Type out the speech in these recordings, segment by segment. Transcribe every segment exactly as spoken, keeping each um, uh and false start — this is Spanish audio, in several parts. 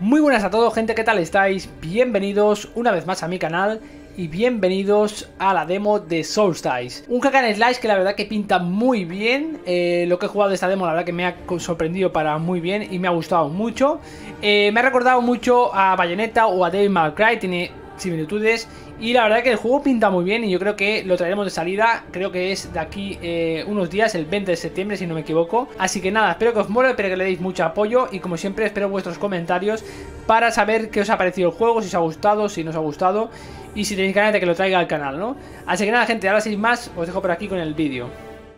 Muy buenas a todos, gente, ¿qué tal estáis? Bienvenidos una vez más a mi canal y bienvenidos a la demo de Soulstice, un hack and slash que la verdad que pinta muy bien. eh, Lo que he jugado de esta demo la verdad que me ha sorprendido para muy bien y me ha gustado mucho. eh, Me ha recordado mucho a Bayonetta o a Devil May Cry, tiene similitudes. Y la verdad que el juego pinta muy bien y yo creo que lo traeremos de salida. Creo que es de aquí eh, unos días, el veinte de septiembre si no me equivoco. Así que nada, espero que os mole, espero que le deis mucho apoyo. Y como siempre espero vuestros comentarios para saber qué os ha parecido el juego, si os ha gustado, si no os ha gustado y si tenéis ganas de que lo traiga al canal, ¿no? Así que nada, gente, ahora sin más os dejo por aquí con el vídeo.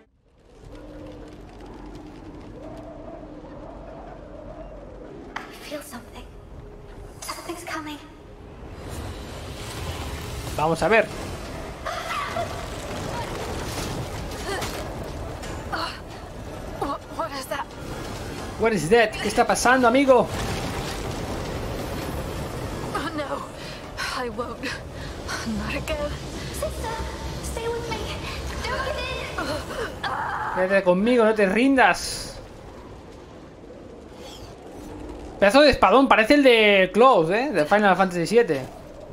Vamos a ver. What is that? ¿Qué está pasando, amigo? Oh no, I won't. Not again. Sister, stay with me. Don't give in. Quédate conmigo, no te rindas. Pedazo de espadón, parece el de Close, ¿eh? De Final Fantasy siete.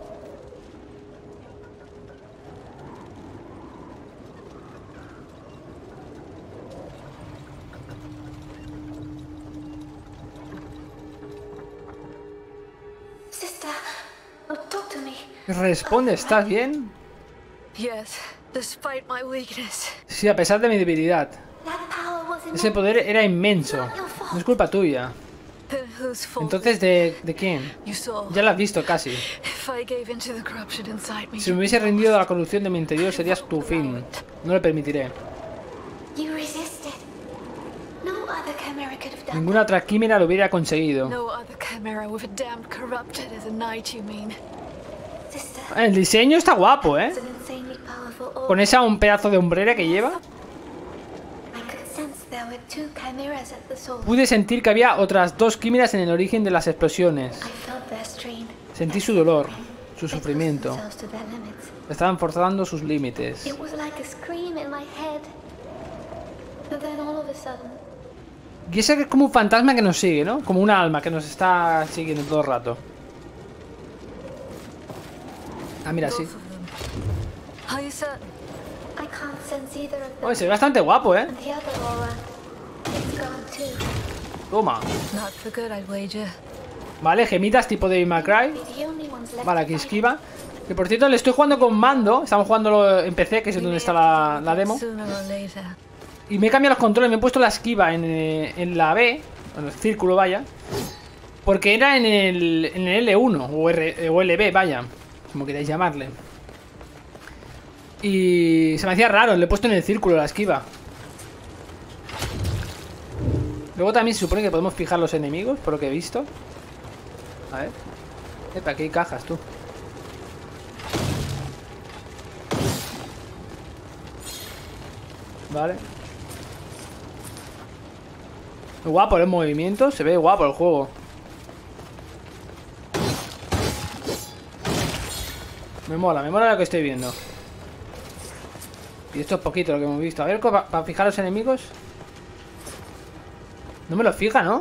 Responde, ¿estás bien? Yes, despite my weakness. Sí, a pesar de mi debilidad. Ese poder era inmenso. No es culpa tuya. Entonces, ¿de, de quién? Ya lo has visto casi. Si me hubiese rendido a la corrupción de mi interior, serías tu fin. No lo permitiré. Ninguna otra quimera lo hubiera conseguido. El diseño está guapo, ¿eh? Con esa un pedazo de hombrera que lleva. Pude sentir que había otras dos quimeras en el origen de las explosiones. Sentí su dolor, su sufrimiento. Estaban forzando sus límites. Y ese es como un fantasma que nos sigue, ¿no? Como un alma que nos está siguiendo todo el rato. Ah, mira, sí. Oye, se ve bastante guapo, ¿eh? Toma. Vale, gemitas tipo de May Cry. Vale, aquí esquiva. Que por cierto, le estoy jugando con mando. Estamos jugando en P C, que es donde está la, la demo. Y me he cambiado los controles. Me he puesto la esquiva en, en la B. En el círculo, vaya. Porque era en el, en el L uno o, R, o L B, vaya. Como queráis llamarle. Y se me hacía raro, le he puesto en el círculo la esquiva. Luego también se supone que podemos fijar los enemigos, por lo que he visto. A ver. Epa, aquí hay cajas, tú. Vale. Guapo el movimiento, se ve guapo el juego. Me mola, me mola lo que estoy viendo. Y esto es poquito lo que hemos visto. A ver, para pa fijar los enemigos. No me lo fija, ¿no?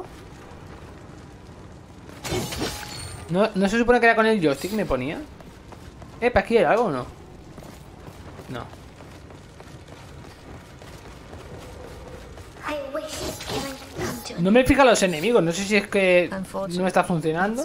¿no? No se supone que era con el joystick, me ponía. Eh, ¿para aquí hay algo o no? No. No me fija los enemigos, no sé si es que no está funcionando.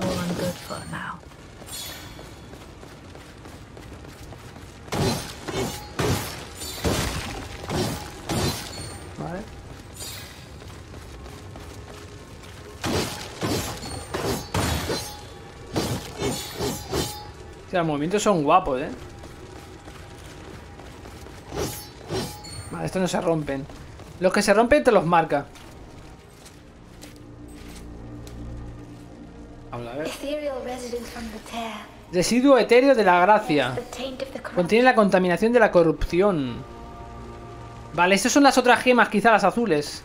Los movimientos son guapos, ¿eh? Vale, estos no se rompen. Los que se rompen te los marca. Vamos a ver. Residuo etéreo de la gracia. Contiene la contaminación de la corrupción. Vale, estas son las otras gemas, quizá las azules.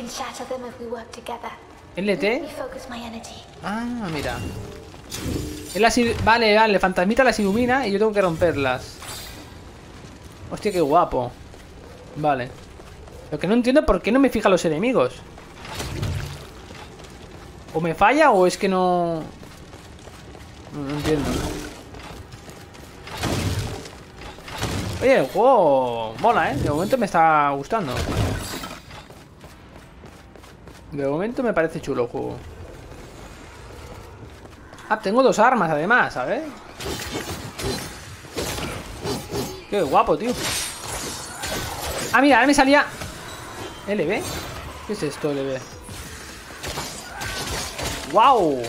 L T. Ah, mira. Él las, vale, vale, el fantasmita las ilumina y yo tengo que romperlas. Hostia, qué guapo. Vale. Lo que no entiendo es por qué no me fija los enemigos. O me falla o es que no... No, no entiendo. Oye, el juego mola, ¿eh? De momento me está gustando. De momento me parece chulo el juego. Ah, tengo dos armas además, ¿sabes? Qué guapo, tío. Ah, mira, ahora me salía L B. ¿Qué es esto, L B? ¡Wow!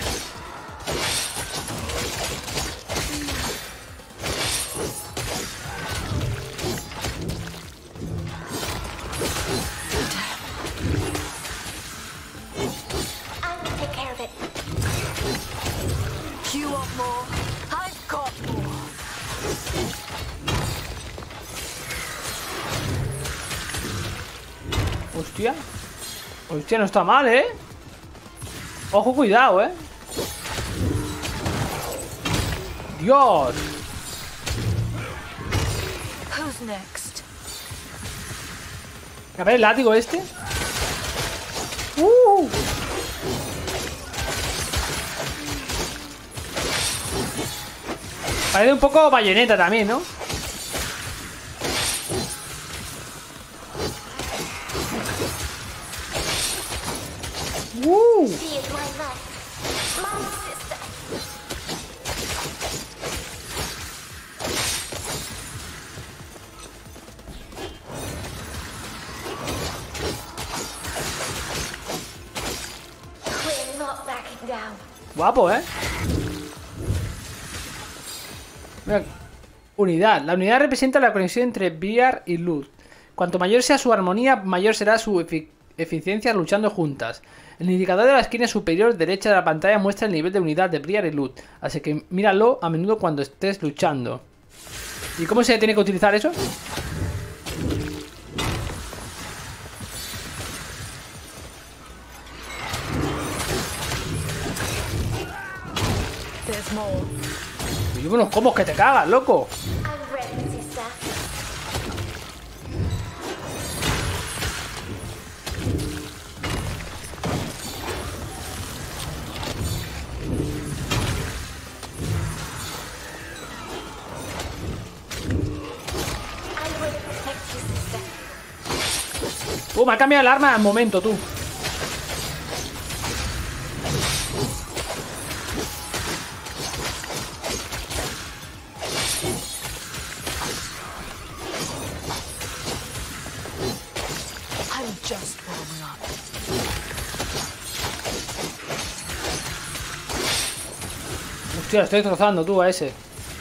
Hostia. Hostia, no está mal, ¿eh? Ojo, cuidado, ¿eh? Dios. Who's next? A ver, el látigo este. Uh. Parece un poco bayoneta también, ¿no? Uh. She is my life, my sister. We're not backing down. Guapo, ¿eh? Mira, unidad. La unidad representa la conexión entre Briar y Luz. Cuanto mayor sea su armonía, mayor será su efic eficiencia luchando juntas. El indicador de la esquina superior derecha de la pantalla muestra el nivel de unidad de Briar y Luz. Así que míralo a menudo cuando estés luchando. ¿Y cómo se tiene que utilizar eso? Y unos combos que te cagas, loco. I'm ready, sister. I will protect you, sister. Uh, me ha cambiado el arma al momento, tú. I'm just warming up. Hostia, estoy destrozando tú a ese.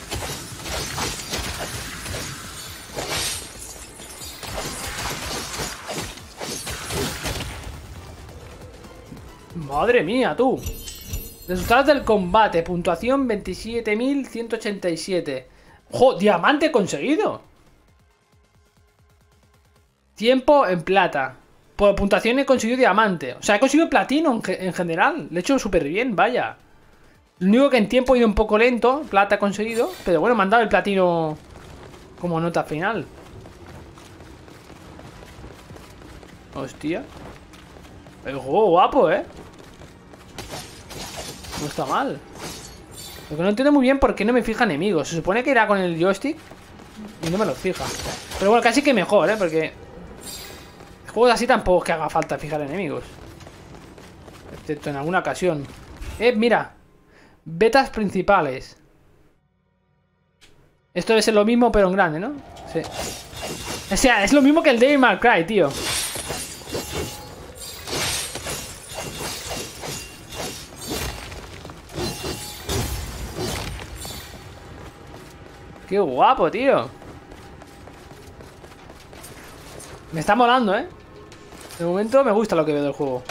Madre mía, tú. Resultados del combate. Puntuación veintisiete mil ciento ochenta y siete. ¡Jo! ¡Diamante conseguido! Tiempo en plata. Por puntuación he conseguido diamante. O sea, he conseguido platino en, ge en general. Le he hecho súper bien, vaya. Lo único que en tiempo he ido un poco lento. Plata he conseguido. Pero bueno, me han dado el platino como nota final. Hostia. El juego guapo, ¿eh? No está mal. Lo que no entiendo muy bien por qué no me fija enemigos. Se supone que irá con el joystick y no me los fija. Pero bueno, casi que mejor, ¿eh? Porque juegos así tampoco es que haga falta fijar enemigos. Excepto en alguna ocasión. Eh, mira. Betas principales. Esto debe ser lo mismo pero en grande, ¿no? Sí. O sea, es lo mismo que el Devil May Cry, tío. Qué guapo, tío. Me está molando, ¿eh? De momento me gusta lo que veo del juego.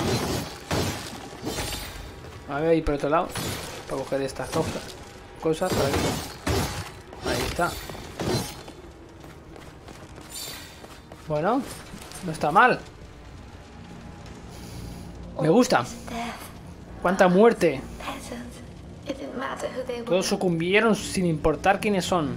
A ver, ahí por otro lado. Para coger estas cosas. Cosas por aquí. Ahí está. Bueno, no está mal. Me gusta. Cuánta muerte. Todos sucumbieron sin importar quiénes son.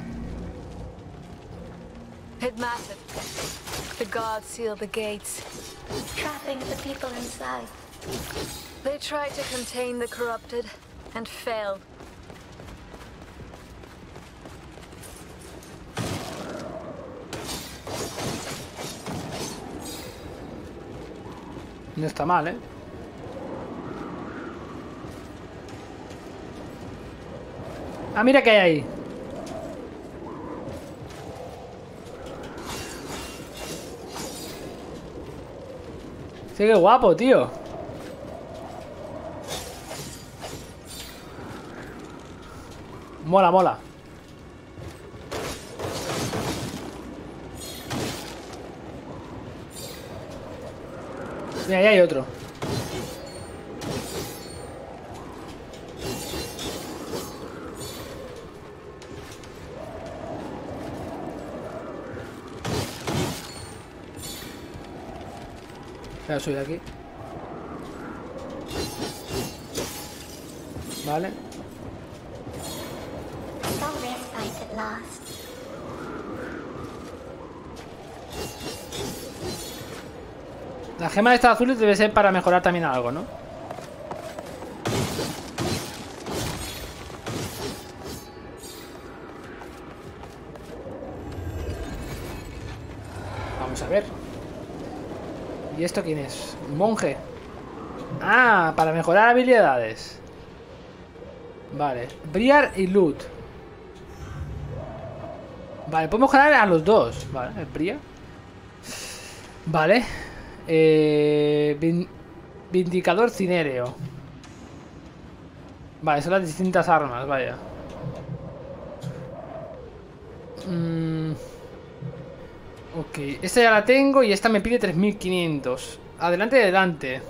It mattered. The gods sealed the gates, trapping the people inside. They tried to contain the corrupted and failed. No está mal, ¿eh? Ah, mira qué hay ahí. Sí, qué guapo, tío. Mola, mola. Mira, ahí hay otro. Ya soy de aquí. Vale. Some respite at last. La gema de estas azules debe ser para mejorar también algo, ¿no? Vamos a ver. ¿Y esto quién es? ¿Un monje? Ah, para mejorar habilidades. Vale. Briar y Loot. Vale, puedo mejorar a los dos. Vale, el Briar. Vale. Eh, vin Vindicador cinéreo. Vale, son las distintas armas, vaya. Mm. Ok, esta ya la tengo y esta me pide tres mil quinientos. Adelante, adelante.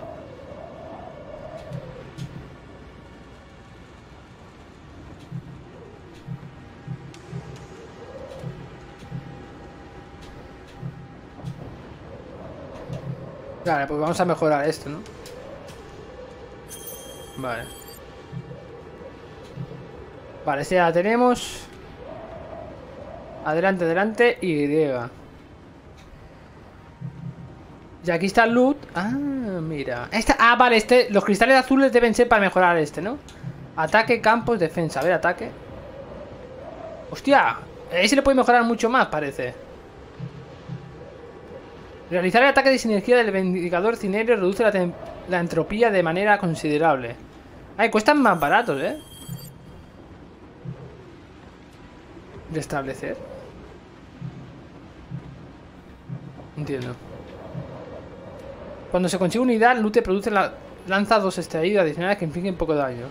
Vale, pues vamos a mejorar esto, ¿no? Vale. Vale, esta ya la tenemos. Adelante, adelante, Y. Y aquí está el loot. Ah, mira. Esta, ah, vale, este. Los cristales azules deben ser para mejorar este, ¿no? Ataque, campos, defensa. A ver, ataque. Hostia, ahí se le puede mejorar mucho más, parece. Realizar el ataque de sinergia del Vindicador cinéreo reduce la, la entropía de manera considerable. Ay, cuestan más baratos, ¿eh? Restablecer. Entiendo. Cuando se consigue unidad, el loot te produce la lanza dos estallidos adicionales que infligen poco daño.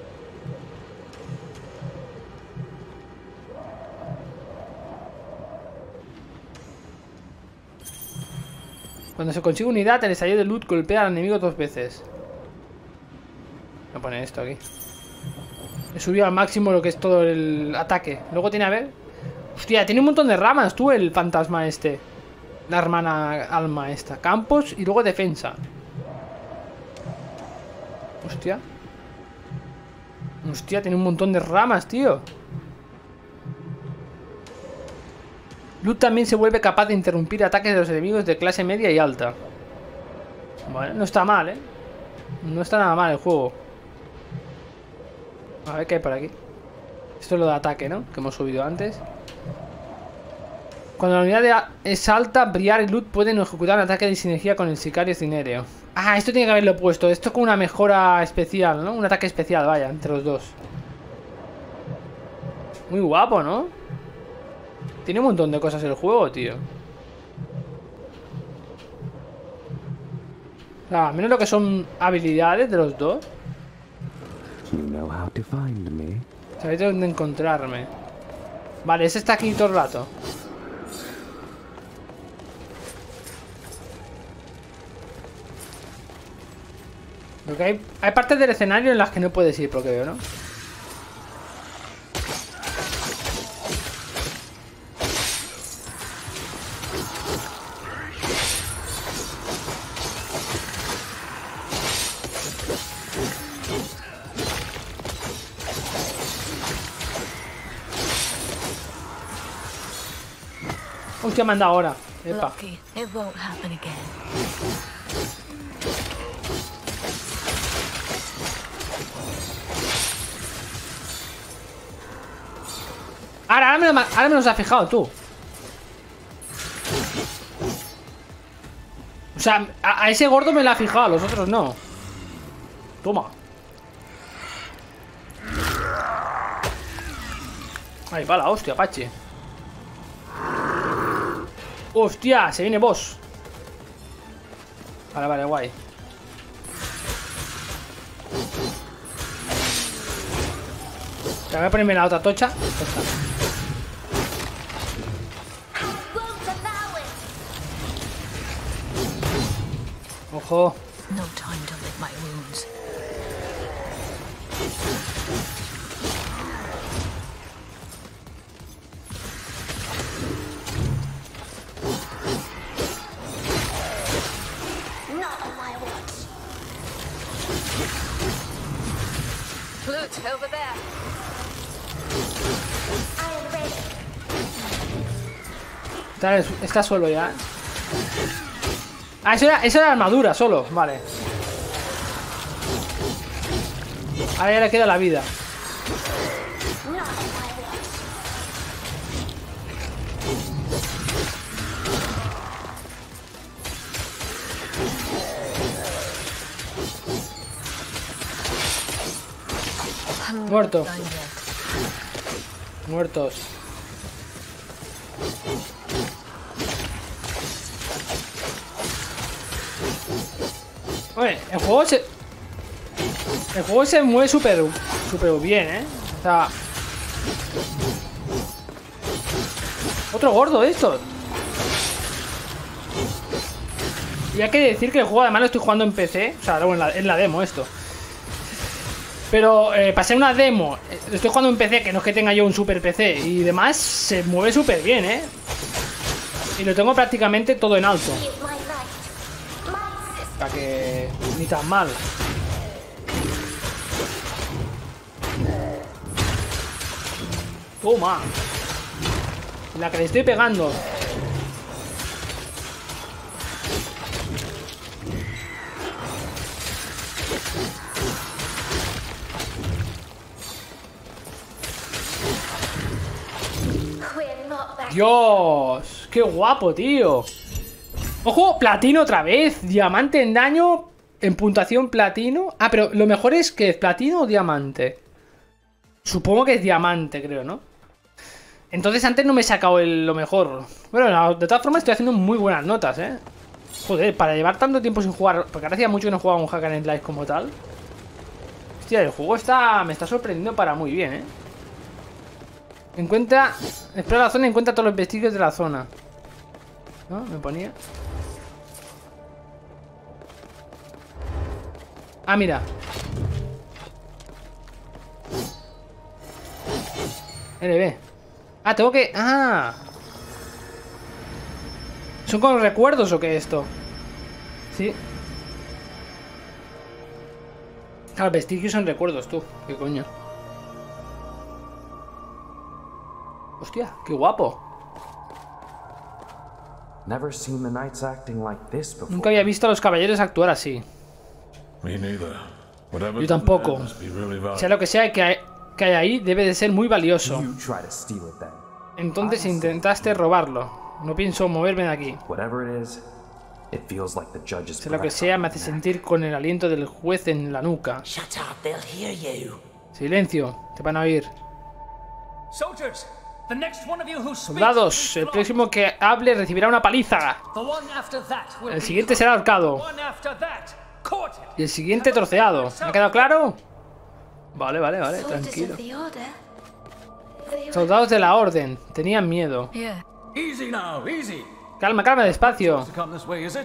Cuando se consigue unidad, el estallido de loot golpea al enemigo dos veces. Voy a poner esto aquí. He subido al máximo lo que es todo el ataque. Luego tiene, a ver. Hostia, tiene un montón de ramas, tú, el fantasma este. La hermana alma esta. Campos y luego defensa. Hostia. Hostia, tiene un montón de ramas, tío. Loot también se vuelve capaz de interrumpir ataques de los enemigos de clase media y alta. Vale, no está mal, ¿eh? No está nada mal el juego. A ver qué hay por aquí. Esto es lo de ataque, ¿no? Que hemos subido antes. Cuando la unidad de es alta, Briar y Loot pueden ejecutar un ataque de sinergia con el sicario cinéreo. Ah, esto tiene que haberlo puesto. Esto es como una mejora especial, ¿no? Un ataque especial, vaya, entre los dos. Muy guapo, ¿no? Tiene un montón de cosas el juego, tío. O sea, menos lo que son habilidades de los dos. Sabéis dónde encontrarme. Vale, ese está aquí todo el rato. Porque hay, hay partes del escenario en las que no puedes ir, porque veo, ¿no? Hostia, me han dado ahora. Epa. Lucky, it won't happen again. Ahora, ahora me, lo, ahora me los has fijado tú. O sea, a, a ese gordo me la ha fijado, a los otros no. Toma. Ahí va la hostia, Pache. Hostia, se viene boss. Vale, vale, guay. Te voy a ponerme la otra tocha. Esta. Ojo. No time to lick my wounds. Not on my watch. Flute over there. I am ready. Está, está solo ya. Ah, eso era, eso era armadura solo, vale. Ahora ya le queda la vida. Not on my watch. Muerto. Done yet. Muertos. Oye, el juego se... El juego se mueve súper súper bien, ¿eh? O sea... Otro gordo de estos. Y hay que decir que el juego además lo estoy jugando en P C. O sea, luego en la, en la demo esto. Pero eh, para ser una demo, eh, lo estoy jugando en P C, que no es que tenga yo un super P C. Y demás, se mueve súper bien, ¿eh? Y lo tengo prácticamente todo en alto. He is my knight. My sister. O sea que... ni tan mal. Toma. La que le estoy pegando. We're not back. Dios, qué guapo, tío. Ojo, platino otra vez. Diamante en daño, en puntuación platino. Ah, pero lo mejor es que es platino o diamante. Supongo que es diamante, creo, ¿no? Entonces antes no me he sacado el, lo mejor. Bueno, de todas formas estoy haciendo muy buenas notas, ¿eh? Joder, para llevar tanto tiempo sin jugar. Porque ahora hacía mucho que no jugaba un Hack and Slash como tal. Hostia, el juego está me está sorprendiendo para muy bien, ¿eh? Encuentra... Explora la zona y encuentra todos los vestigios de la zona. ¿No? Me ponía... Ah, mira. L B. Ah, tengo que... Ah. ¿Son con recuerdos o qué esto? Sí. Claro, vestigios son recuerdos, tú. ¿Qué coño? Hostia, qué guapo. Never seen the knights acting like this before. Nunca había visto a los caballeros actuar así. Me neither. Whatever Yo tampoco. it must be really valuable. Sea lo que sea que hay, que hay ahí, debe de ser muy valioso. You try to steal it then. Entonces intentaste robarlo. No pienso moverme de aquí. Whatever it is, it feels like the judge's Sea lo que breath sea, on me my hace neck. sentir con el aliento del juez en la nuca. Shut up, they'll hear you. Silencio, te van a oír. Soldiers, the next one of you who speaks Soldados, el próximo que hable recibirá una paliza. The one after that will El be siguiente será ahorcado. one after that. Quartered. Y el siguiente troceado. ¿Me ha quedado claro? Vale, vale, vale, Soldiers tranquilo. of the order. They were Soldados de la orden, tenían miedo. Yeah. Easy now, easy. Calma, calma, despacio. To come this way, is it?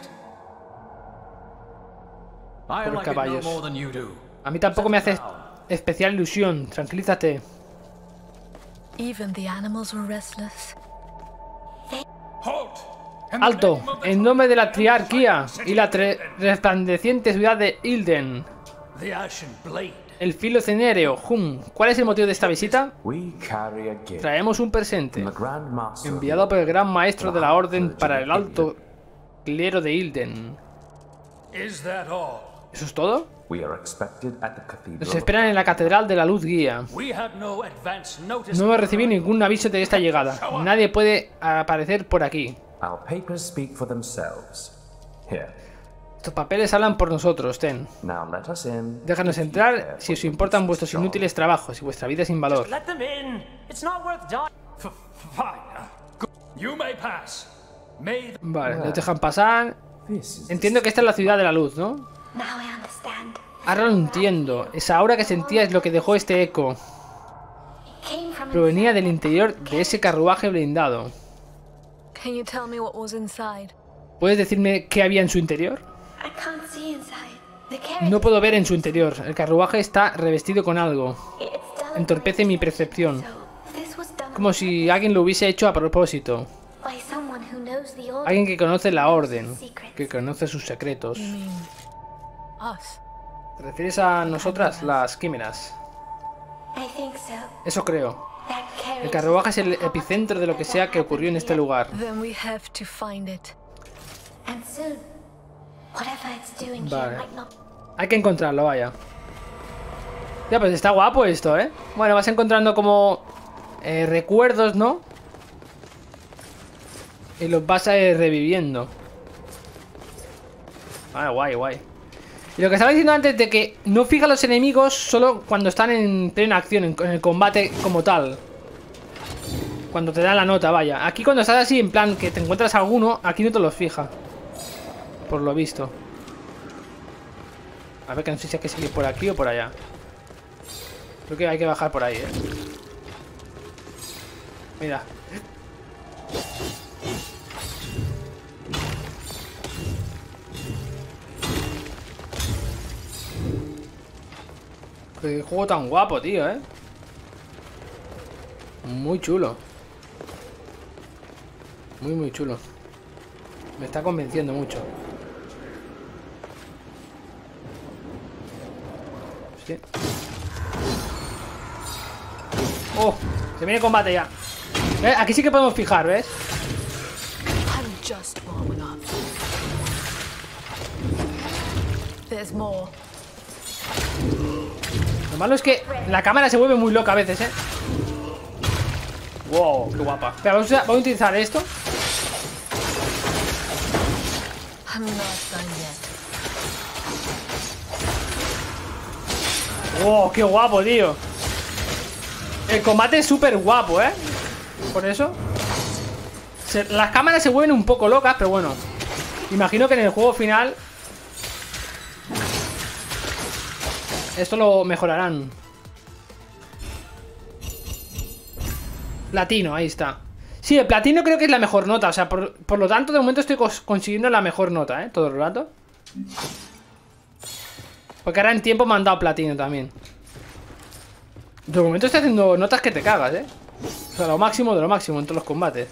I Pobres like it no caballos. more than you do. A mí tampoco me hace especial ilusión. Tranquilízate. Even the animals were restless. Halt! In the Alto, name of the en nombre de la triarquía y la tre- resplandeciente ciudad de Ilden. The Ashen Blade. El filo cenéreo, Hum. ¿Cuál es el motivo de esta visita? We carry a gift Traemos un presente, from the Grand Master of enviado por el gran maestro de la orden Village para of el alto clero de Ilden. Is that all? ¿Eso es todo? We are expected at the cathedral. Nos esperan en la Catedral de la Luz Guía. We had no advance notice. No hemos recibido ningún aviso de esta llegada. Nadie puede aparecer por aquí. Our papers speak for themselves. Here. Estos papeles hablan por nosotros, ten. Now let us in. Déjanos entrar si os importan vuestros inútiles trabajos y vuestra vida sin valor. Let them in. It's not worth dying. F- Fine. Go- You may pass. May Vale, nos dejan pasar. Entiendo que esta es la ciudad de la luz, ¿no? Now I understand. Ahora lo entiendo. Esa aura que sentía es lo que dejó este eco. It came from Provenía del interior de ese carruaje blindado. Can you tell me what was inside? ¿Puedes decirme qué había en su interior? I can't see inside. The carriage. No puedo ver en su interior. El carruaje está revestido con algo. It's deliberate. Entorpece mi percepción. So, this was done Como si alguien lo hubiese hecho a propósito. by someone who knows the order. Alguien que conoce la orden. Que conoce sus secretos. You mean us? ¿Te refieres a nosotras, las químeras? I think so. Eso creo. That carriage. El carruaje es el epicentro de lo que sea que ocurrió en este lugar. Then we have to find it. And soon, whatever it's doing Vale. here might not. Hay que encontrarlo, vaya. Ya, pues está guapo esto, ¿eh? Bueno, vas encontrando como eh, recuerdos, ¿no? Y los vas a ir reviviendo. Ah, guay, guay. Y lo que estaba diciendo antes de que no fija a los enemigos solo cuando están en plena acción, en, en el combate como tal. Cuando te dan la nota, vaya. Aquí cuando estás así, en plan que te encuentras alguno, aquí no te los fija. Por lo visto. A ver, que no sé si hay que seguir por aquí o por allá. Creo que hay que bajar por ahí, eh. Mira. Qué juego tan guapo, tío, eh. Muy chulo. Muy, muy chulo. Me está convenciendo mucho. Sí. Oh, se viene combate ya. ¿Ves? Aquí sí que podemos fijar, ¿ves? I'm just warming up. There's more. Lo malo es que la cámara se vuelve muy loca a veces, ¿eh? Wow, qué guapa. Espera, vamos a, vamos a utilizar esto. I'm not done yet. Wow, qué guapo, tío. El combate es súper guapo, ¿eh? Por eso se, las cámaras se vuelven un poco locas, pero bueno. Imagino que en el juego final esto lo mejorarán. Platino, ahí está. Sí, el platino creo que es la mejor nota. O sea, por, por lo tanto, de momento estoy cons consiguiendo la mejor nota, ¿eh? Todo el rato. Porque ahora en tiempo me han dado platino también. De momento estoy haciendo notas que te cagas, ¿eh? O sea, lo máximo de lo máximo en todos los combates.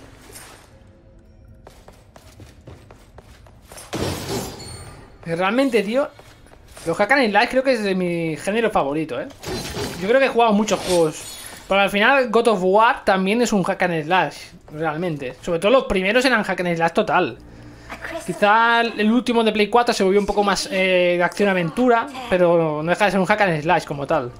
Realmente, tío, los hack and slash creo que es de mi género favorito, ¿eh? Yo creo que he jugado muchos juegos. Pero al final God of War también es un hack and slash, realmente. Sobre todo los primeros eran hack and slash total. Quizá el último de Play cuatro se volvió un poco más eh, de acción-aventura, pero no deja de ser un hack and slash como tal.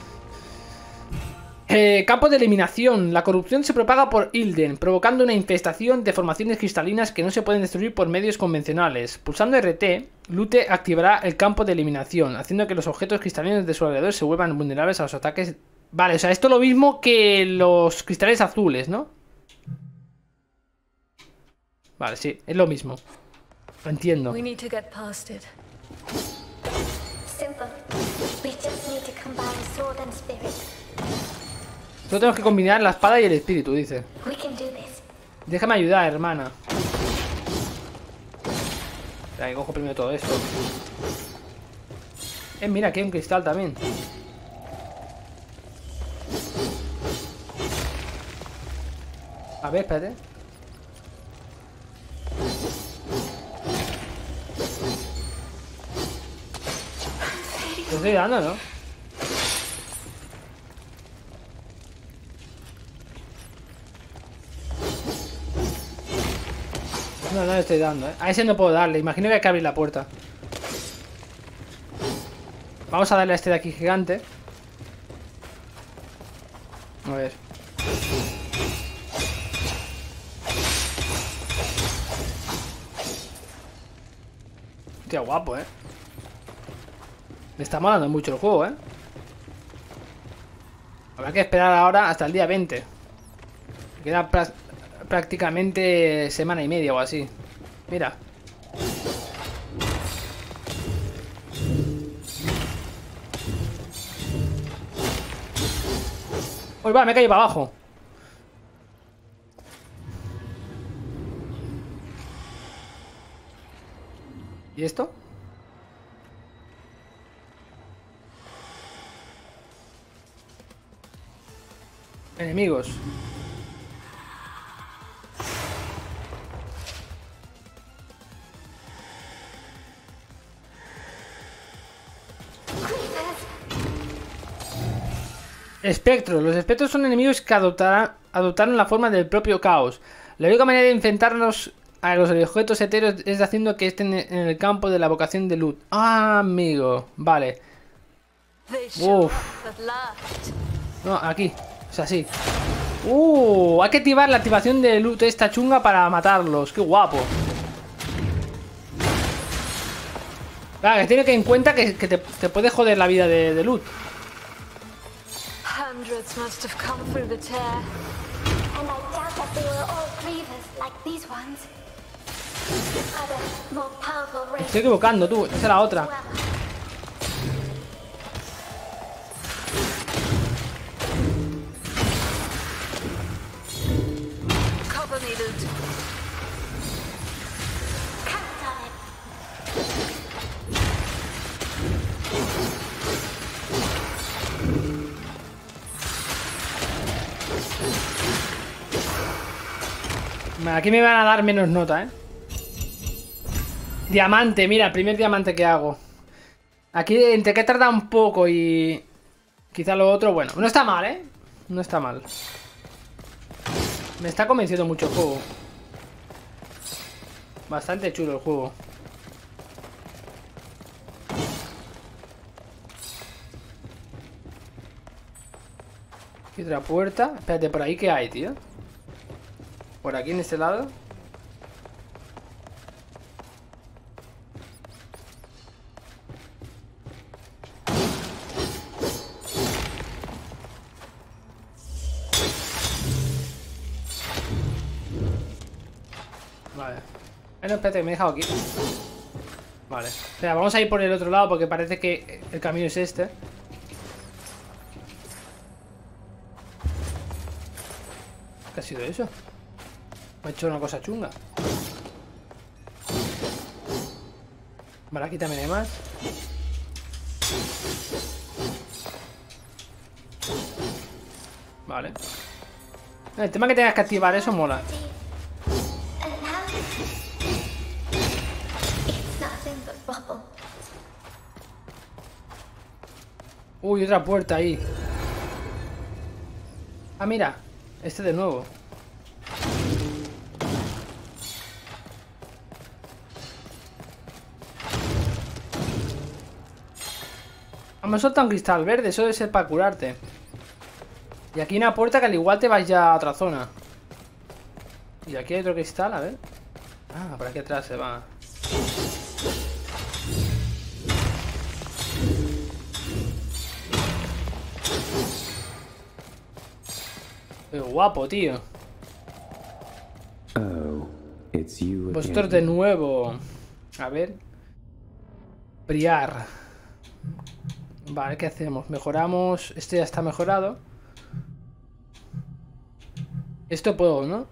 Eh, campo de eliminación. La corrupción se propaga por Ilden, provocando una infestación de formaciones cristalinas que no se pueden destruir por medios convencionales. Pulsando R T, Lute activará el campo de eliminación, haciendo que los objetos cristalinos de su alrededor se vuelvan vulnerables a los ataques. Vale, o sea, esto es lo mismo que los cristales azules, ¿no? Vale, sí, es lo mismo. Lo entiendo. We need to get past it. Simple. We just need to combine sword and spirit. Solo tenemos que combinar la espada y el espíritu, dice. We can do this. Déjame ayudar, hermana. Ya que cojo primero todo esto. Eh, mira, aquí hay un cristal también. A ver, espérate. Te estoy dando, ¿no? No, no le estoy dando, ¿eh? A ese no puedo darle. Imagino que hay que abrir la puerta. Vamos a darle a este de aquí gigante. A ver. Hostia, guapo, eh. Me está molando mucho el juego, eh. Habrá que esperar ahora hasta el día veinte. Queda prácticamente semana y media o así. Mira. Uy, va, me he caído para abajo. ¿Y esto? Enemigos. Espectros. Los espectros son enemigos que adoptarán, adoptaron la forma del propio caos. La única manera de enfrentarnos a los objetos etéreos es haciendo que estén en el campo de la vocación de Lut. Ah, amigo. Vale. Uff. No, aquí. Es así. Uh, hay que activar la activación de Lut esta chunga para matarlos. Qué guapo. Claro, que tiene que en cuenta que, que te, te puede joder la vida de, de Lut. Hundreds must have come through the tear. And I doubt that they were all grievous like these ones. Other, more powerful Me races. estoy equivocando, tú. Esa es la otra. Cover me, Lut. Count on it. Aquí me van a dar menos nota, eh. Diamante, mira, el primer diamante que hago. Aquí, entre que tarda un poco y quizá lo otro, bueno, no está mal, eh. No está mal. Me está convenciendo mucho el juego. Bastante chulo el juego. Aquí otra puerta. Espérate, por ahí, ¿qué hay, tío? Por aquí en este lado. Vale. Bueno, espérate, me he dejado aquí. Vale. Espera, vamos a ir por el otro lado porque parece que el camino es este. ¿Qué ha sido eso? Me ha hecho una cosa chunga. Vale, aquí también hay más. Vale. El tema que tengas que activar eso mola. And now it's nothing but rubble. Uy, otra puerta ahí. Ah, mira. Este de nuevo. Ah, me solta un cristal verde. Eso debe ser para curarte. Y aquí hay una puerta que al igual te vas ya a otra zona. Y aquí hay otro cristal, a ver. Ah, por aquí atrás se va. Qué guapo, tío. Oh, it's you Vosotros again. de nuevo. A ver. Brillar. Vale, ¿qué hacemos? Mejoramos. Este ya está mejorado. Esto puedo, ¿no?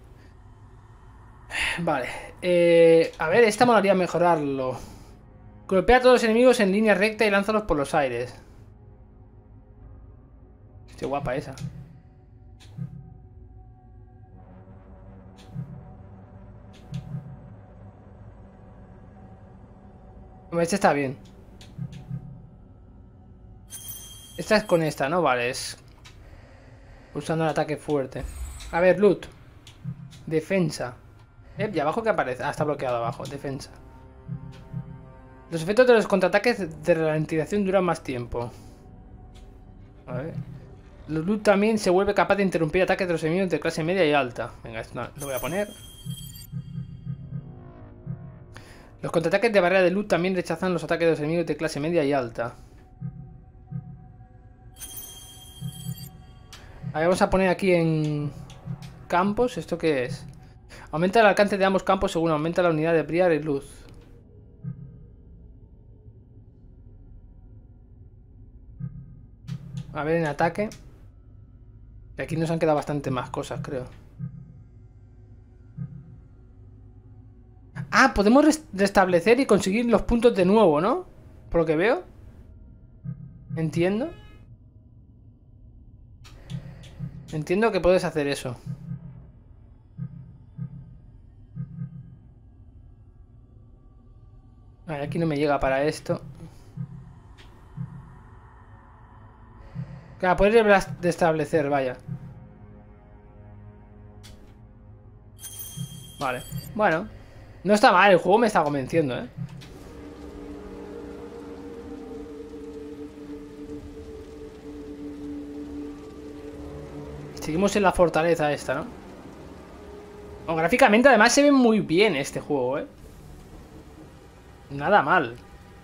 Vale. Eh, a ver, esta molaría mejorarlo. Golpea a todos los enemigos en línea recta y lánzalos por los aires. Qué guapa esa. Este está bien. Esta es con esta, ¿no? Vale, es usando el ataque fuerte. A ver, loot. Defensa. Eh, ¿y abajo qué aparece? Ah, está bloqueado abajo. Defensa. Los efectos de los contraataques de ralentización duran más tiempo. A ver. Los loot también se vuelve capaz de interrumpir ataques de los enemigos de clase media y alta. Venga, esto no, lo voy a poner. Los contraataques de barrera de luz también rechazan los ataques de los enemigos de clase media y alta. A ver, vamos a poner aquí en campos. ¿Esto qué es? Aumenta el alcance de ambos campos según aumenta la unidad de brillar y luz. A ver, en ataque. Y aquí nos han quedado bastante más cosas, creo. Ah, podemos rest restablecer y conseguir los puntos de nuevo, ¿no? Por lo que veo. Entiendo. Entiendo que puedes hacer eso. Vale, aquí no me llega para esto. Claro, poder restablecer, vaya. Vale, bueno. No está mal, el juego me está convenciendo, ¿eh? Seguimos en la fortaleza esta, ¿no? O, gráficamente además se ve muy bien este juego, ¿eh? Nada mal.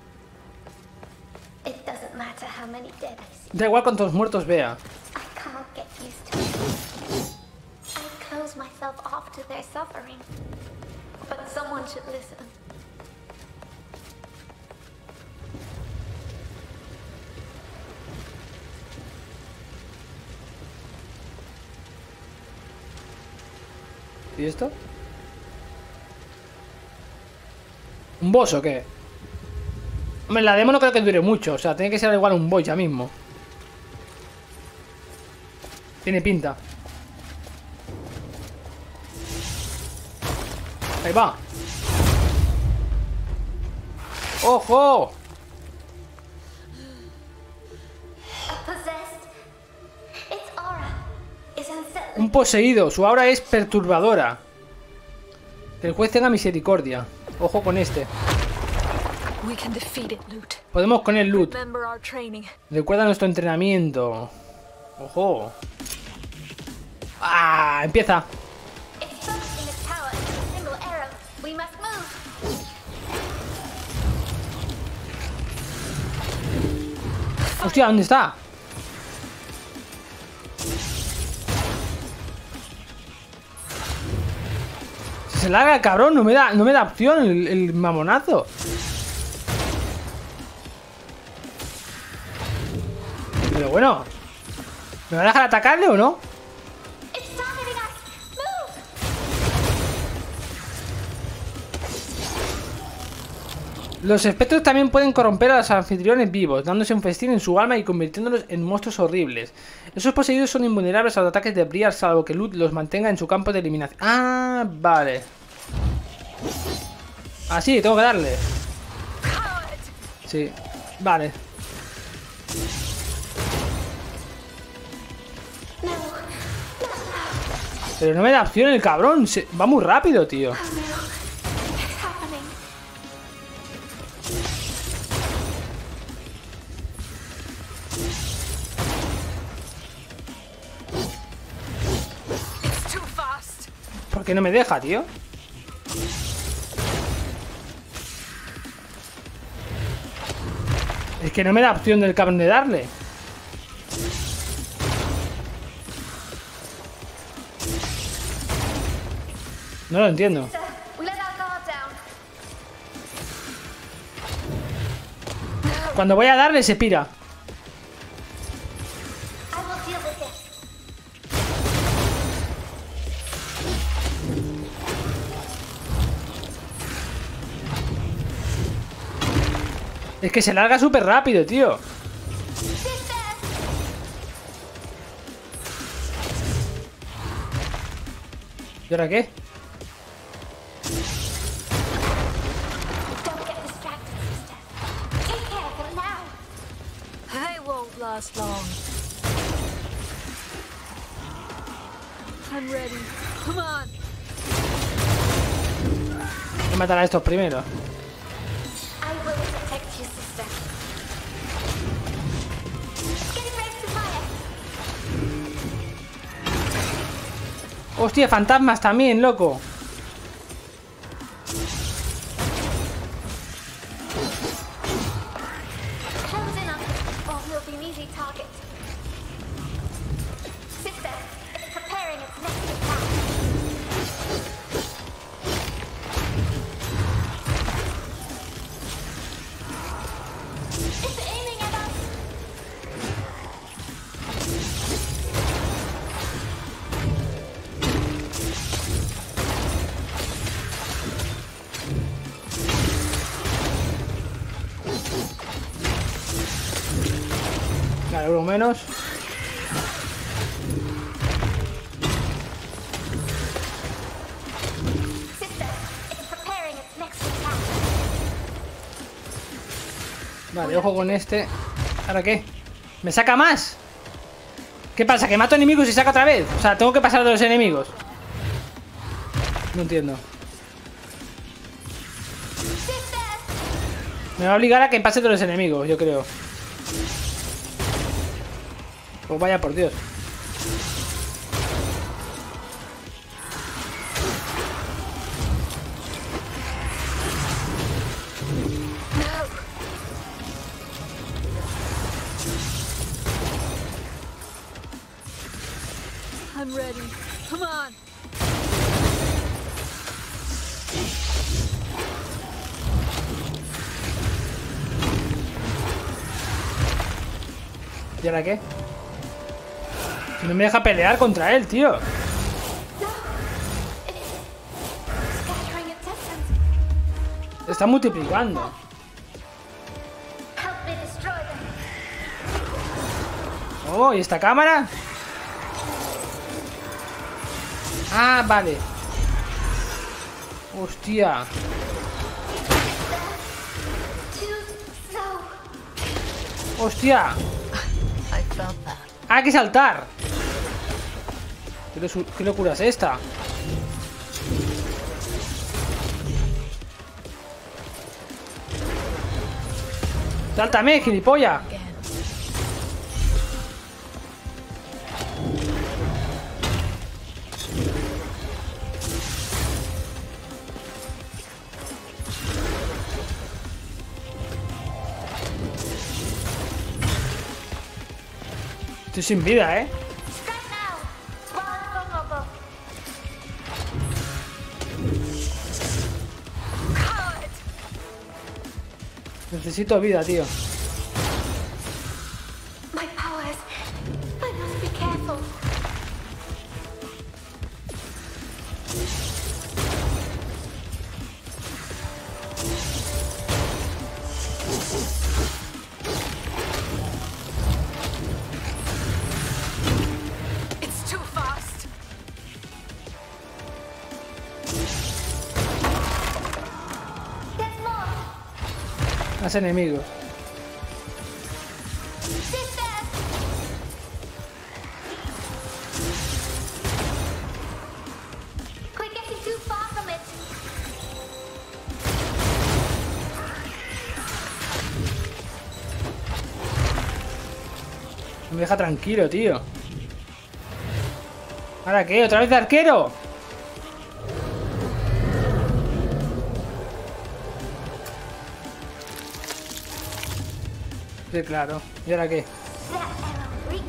It doesn't matter how many dead I see. Da igual cuántos muertos vea. I can't get used to it. I close myself off to their suffering. But someone should listen. ¿Y esto? ¿Un boss o qué? Hombre, la demo no creo que dure mucho. O sea, tiene que ser igual un boss ya mismo. Tiene pinta. Ahí va. ¡Ojo! Possessed. Its aura is unsettling. Un poseído. Su aura es perturbadora. Que el juez tenga misericordia. Ojo con este. We can defeat it, Loot. Podemos con el loot. Remember our training. Recuerda nuestro entrenamiento. Ojo. ¡Ah! Empieza. It's focusing its power into a single arrow. We must move. Hostia, ¿dónde está? Se larga el cabrón, no me da, no me da opción el, el mamonazo. Pero bueno, ¿me va a dejar atacarle o no? It's targeting us. Move. Los espectros también pueden corromper a los anfitriones vivos, dándose un festín en su alma y convirtiéndolos en monstruos horribles. Esos poseídos son invulnerables a los ataques de Briar, salvo que Loot los mantenga en su campo de eliminación. Ah, vale. Ah, sí, tengo que darle. Sí, vale. Pero no me da opción el cabrón. Se... va muy rápido, tío. It's happening. It's too fast. ¿Por qué no me deja, tío? Es que no me da opción del cabrón de darle. No lo entiendo. Sir, we let our guard down. Cuando voy a darle se pira. I will deal with this. Es que se larga súper rápido, tío. Sister. ¿Y ahora qué? Don't get distracted, sister. Take care of them now. They won't last long. I'm ready. Come on. Voy a matar a estos primero. I will protect you, sister. Getting ready to fire. Hostia, fantasmas también, loco. Vale, uno menos. Vale, ojo con este. ¿Ahora qué? ¿Me saca más? ¿Qué pasa? ¿Que mato enemigos y saca otra vez? O sea, tengo que pasar de los enemigos. No entiendo. Me va a obligar a que pase de los enemigos, yo creo. Pues vaya por Dios. I'm ready. Come on. ¿Y ahora qué? Si no me deja pelear contra él, tío. Se está multiplicando. Oh, ¿y esta cámara? Ah, vale. Hostia. Hostia. Ah, hay que saltar. ¿Qué, ¿Qué locura es esta? ¡Sáltame, gilipollas! Estoy sin vida, ¿eh? Necesito vida, tío. My powers. I must be careful. It's too fast. There's more. Más enemigos. Sister. We're getting too far from it. No me deja tranquilo, tío. ¿Ahora qué? ¿Otra vez de arquero? Sí, claro. ¿Y ahora qué? That arrow reeks.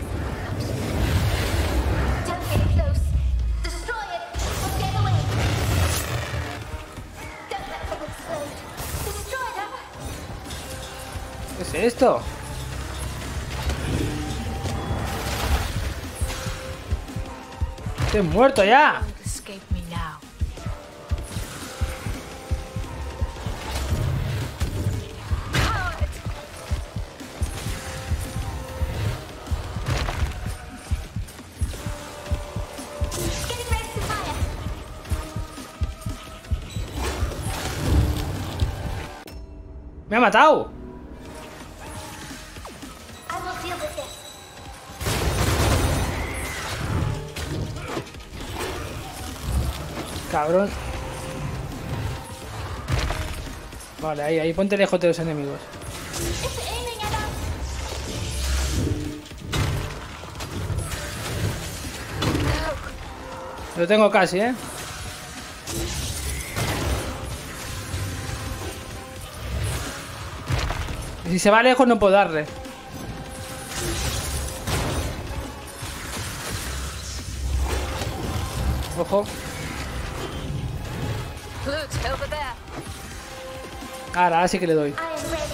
Don't get close. Destroy it. Or get away. Don't let them explode. Destroy them. ¿Qué es esto? Estoy muerto ya. Don't escape me now. Coward. Getting ready to fire. Me ha matado. I will deal with this. Cabrón. Vale, ahí, ahí, ponte lejos de los enemigos. It's aiming at us. Lo tengo casi, ¿eh? Y si se va lejos no puedo darle. Ojo. Loot over there. Ahora, ahora sí que le doy. I am ready.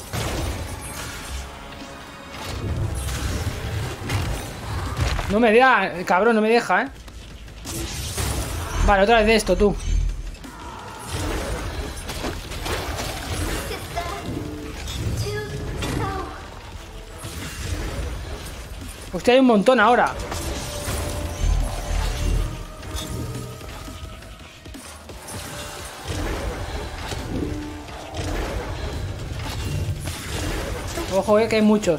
No me deja, cabrón, no me deja, ¿eh? Vale, otra vez de esto, tú. Sister. Too slow. Hostia, hay un montón ahora. Ojo, eh, que hay muchos.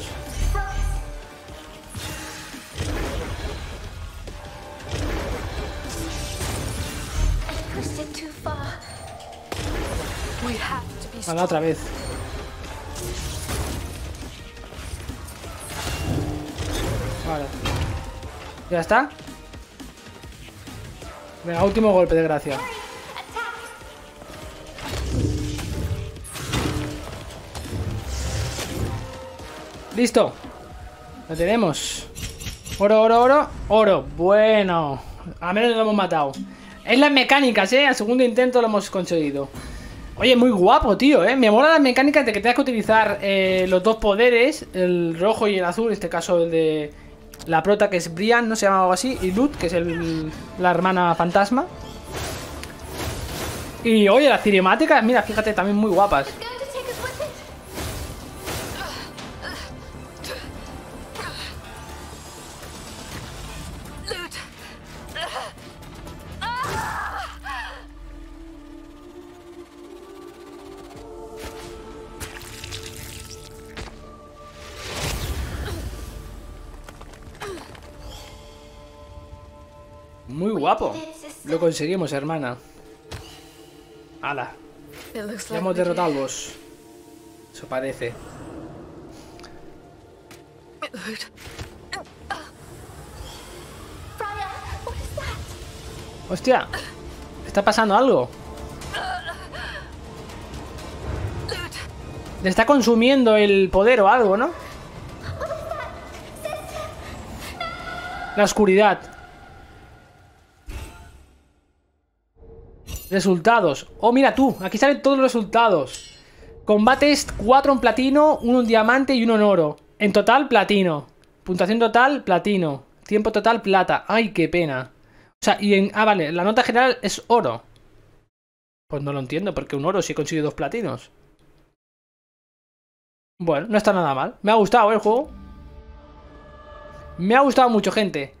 Pushed it too far. We have to be Venga, otra vez. Vale. ¿Ya está? Venga, último golpe de gracia. Listo. Lo tenemos. Oro, oro, oro. Oro. Bueno. A menos lo hemos matado. Es las mecánicas, ¿eh? Al segundo intento lo hemos conseguido. Oye, muy guapo, tío, ¿eh? Me mola las mecánicas de que tengas que utilizar eh, los dos poderes. El rojo y el azul. En este caso el de la prota, que es Brian, ¿no? Se llama algo así. Y Lud, que es el, la hermana fantasma. Y oye, las cinemáticas, mira, fíjate, también muy guapas. Muy guapo. Lo conseguimos, hermana. ¡Hala! It looks Ya like hemos we did. derrotado al boss. Eso parece. Lud, Freya, what is that? ¡Hostia! ¿Está pasando algo? Le está consumiendo el poder o algo, ¿no? La oscuridad. Resultados. Oh, mira tú. Aquí salen todos los resultados. Combates cuatro en platino, uno en diamante y uno en oro. En total, platino. Puntuación total, platino. Tiempo total, plata. Ay, qué pena. O sea, y en... Ah, vale. La nota general es oro. Pues no lo entiendo. Porque un oro si he conseguido dos platinos. Bueno, no está nada mal. Me ha gustado, ¿eh, el juego. Me ha gustado mucho, gente.